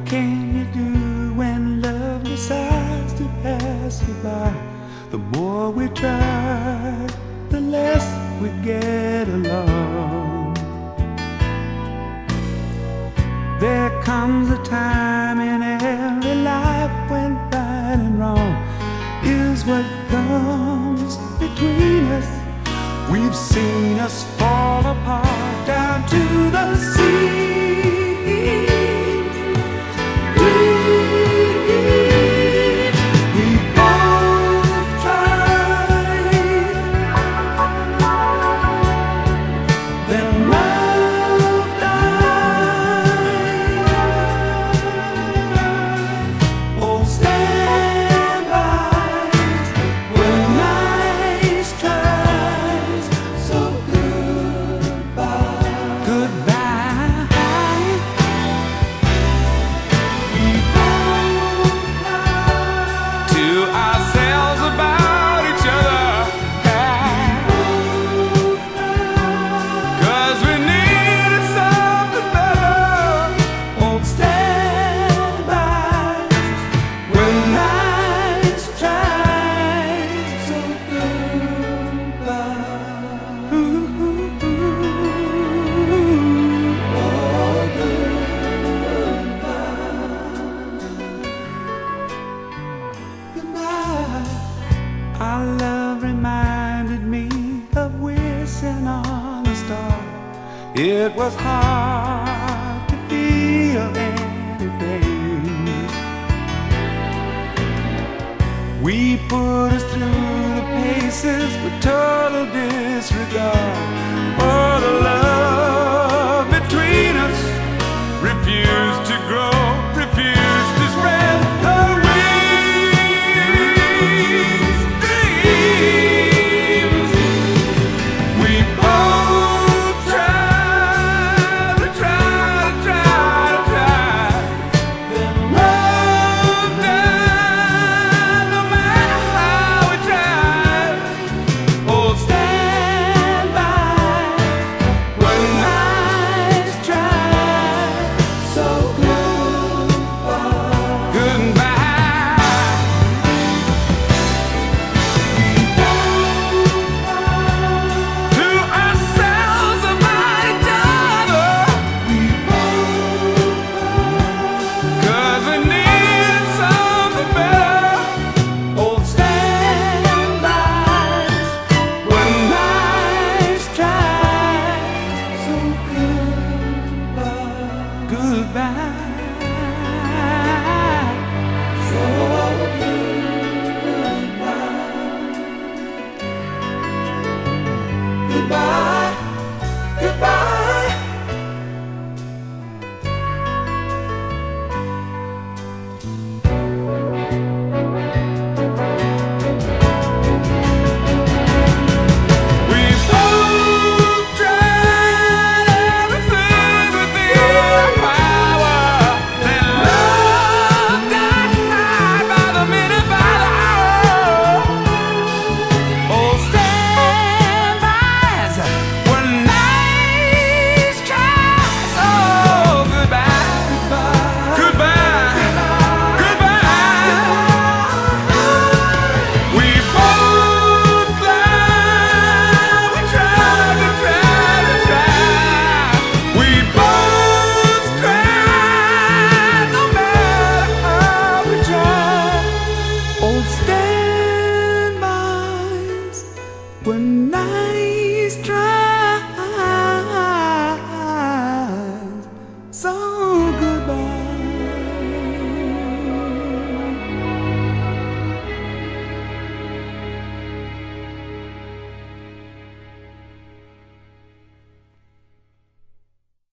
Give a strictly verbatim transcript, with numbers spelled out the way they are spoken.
can you do when love decides to pass you by? The more we try, the less we get along. There comes a time in every life when right and wrong is what comes between us. We've seen us fall apart down to the sea. Our love reminded me of wishing on a star. It was hard to feel anything. We put us through the paces with total disregard. Oh,